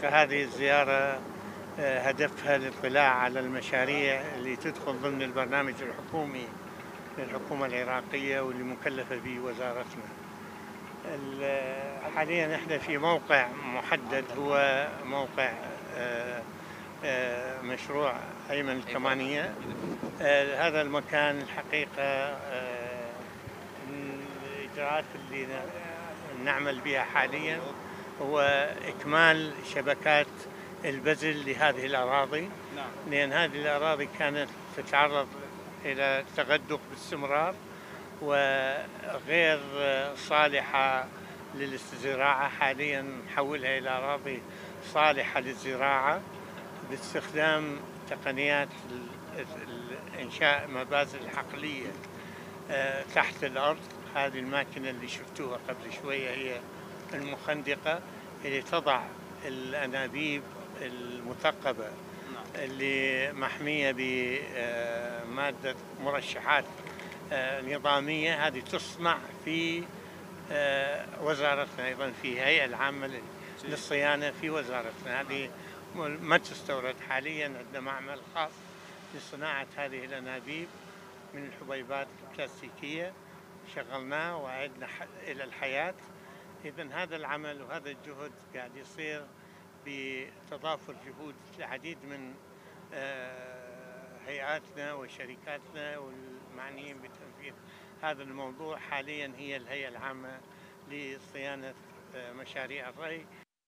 الحقيقة هذه الزيارة هدفها الاطلاع على المشاريع اللي تدخل ضمن البرنامج الحكومي للحكومة العراقية واللي مكلفة به وزارتنا. حاليا احنا في موقع محدد، هو موقع مشروع أيمن الكمانية. هذا المكان الحقيقة من الإجراءات اللي نعمل بها حاليا هو إكمال شبكات البذل لهذه الأراضي، لأن هذه الأراضي كانت تتعرض إلى تغدق باستمرار وغير صالحة للزراعة. حاليا نحولها إلى أراضي صالحة للزراعة باستخدام تقنيات إنشاء مبازل حقلية تحت الأرض. هذه الماكينة اللي شفتوها قبل شوية هي المخندقة اللي تضع الأنابيب المثقبة اللي محمية بمادة مرشحات نظامية. هذه تصنع في وزارتنا، أيضا في هيئة العامة للصيانة في وزارتنا. هذه ما تستورد. حاليا عندنا معمل خاص لصناعة هذه الأنابيب من الحبيبات البلاستيكية، شغلناه وعدنا إلى الحياة. إذن هذا العمل وهذا الجهد قاعد يصير بتضافر جهود العديد من هيئاتنا وشركاتنا والمعنيين بتنفيذ هذا الموضوع. حاليا هي الهيئة العامة لصيانة مشاريع الري